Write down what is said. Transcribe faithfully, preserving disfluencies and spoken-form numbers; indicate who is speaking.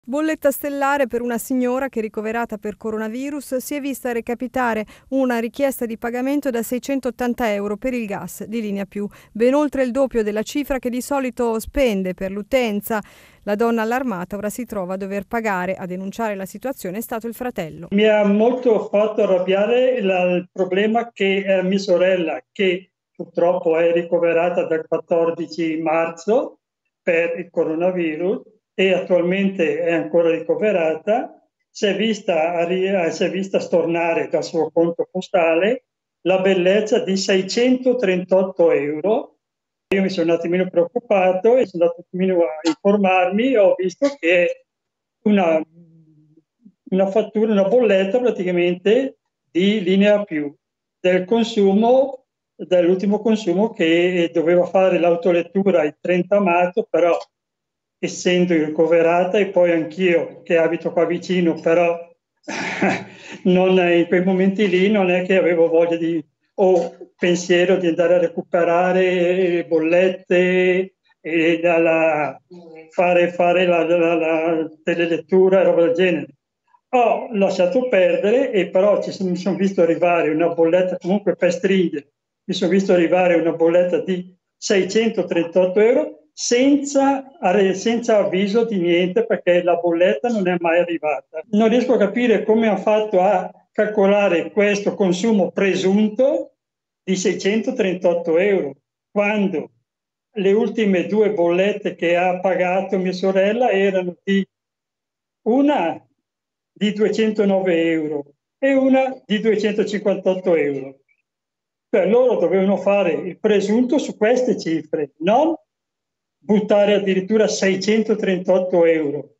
Speaker 1: Bolletta stellare per una signora che, ricoverata per coronavirus, si è vista recapitare una richiesta di pagamento da seicentottanta euro per il gas di Linea Più, ben oltre il doppio della cifra che di solito spende per l'utenza. La donna allarmata ora si trova a dover pagare. A denunciare la situazione è stato il fratello.
Speaker 2: Mi ha molto fatto arrabbiare la, il problema che è mia sorella, che purtroppo è ricoverata dal quattordici marzo per il coronavirus e attualmente è ancora ricoverata, si è vista, si è vista stornare dal suo conto postale la bellezza di seicentotrentotto euro. Io mi sono un attimino preoccupato e sono andato un attimino a informarmi e ho visto che una, una fattura, una bolletta praticamente di Linea Più del consumo, dell'ultimo consumo che doveva fare l'autolettura il trenta marzo, però essendo ricoverata e poi anch'io che abito qua vicino, però non, in quei momenti lì non è che avevo voglia di o pensiero di andare a recuperare bollette e dalla, fare, fare la, la, la telelettura e roba del genere. Ho lasciato perdere e però ci sono, mi sono visto arrivare una bolletta, comunque per stringere, mi sono visto arrivare una bolletta di seicentotrentotto euro senza, senza avviso di niente, perché la bolletta non è mai arrivata. Non riesco a capire come hanno fatto a calcolare questo consumo presunto di seicentotrentotto euro, quando le ultime due bollette che ha pagato mia sorella erano di una di duecentonove euro e una di duecentocinquantotto euro. Cioè loro dovevano fare il presunto su queste cifre, non buttare addirittura seicentotrentotto euro.